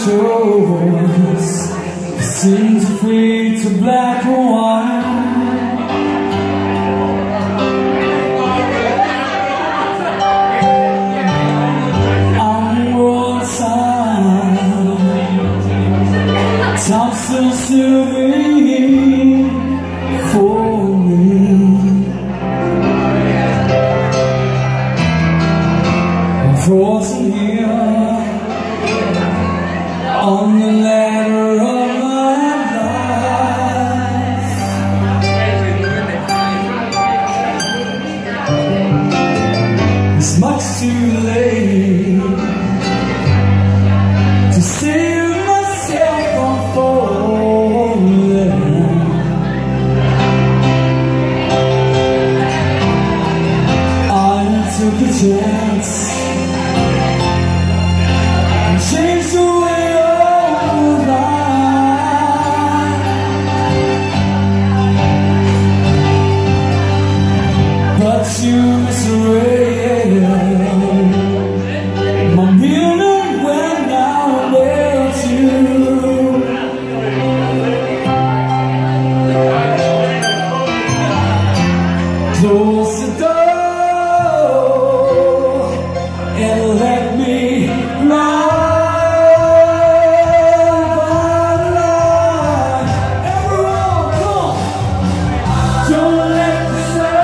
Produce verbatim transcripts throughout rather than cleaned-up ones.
chose seems to fade to black and white. On the roadside, tops are soothing for me. I'm frozen here on the ladder of my life. It's much too late to save myself from falling. I took a chance and changed the way. But you misread my meaning when I met you. Close the door and let me ride the line. Everyone, come on. Don't let the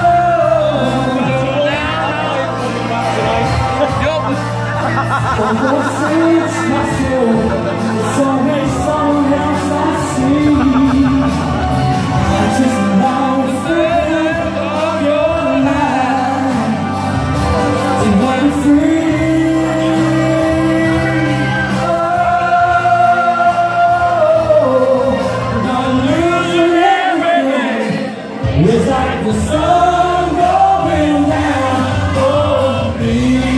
on those streets, my soul, there's always someone else I see. I just now think of your life and let it free. Oh, and I'm losing everything. It's like the sun going down on me.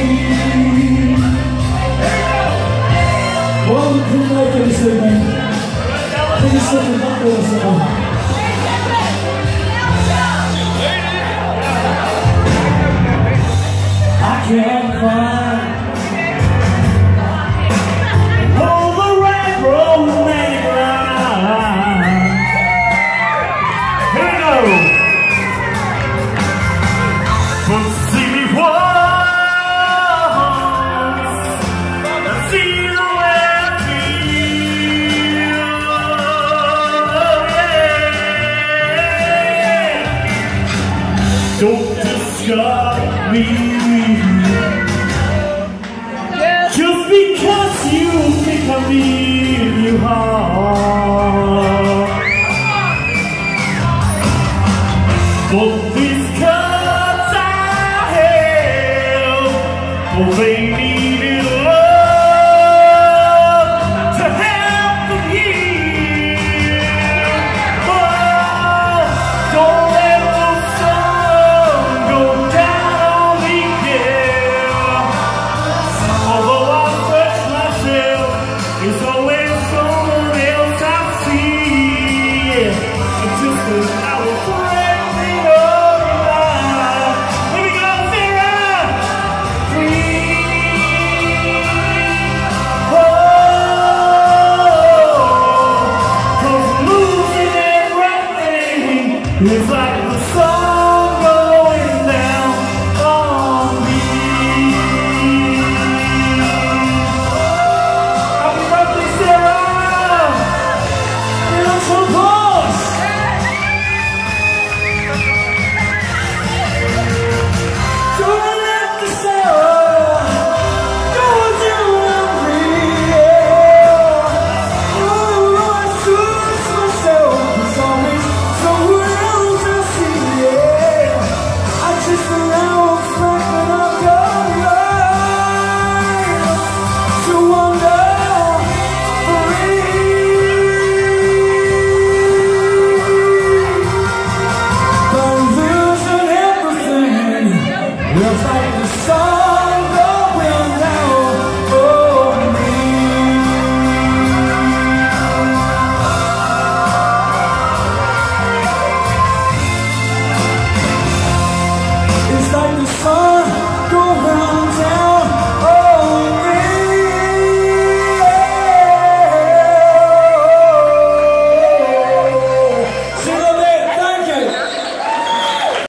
Well, we couldn't make it this evening. Please sing the number or something. I can't find all the right road made right. Here we go. But see me once, see the way. Don't discard me just because you think I mean you harm. But these cuts I have, well, they needed love.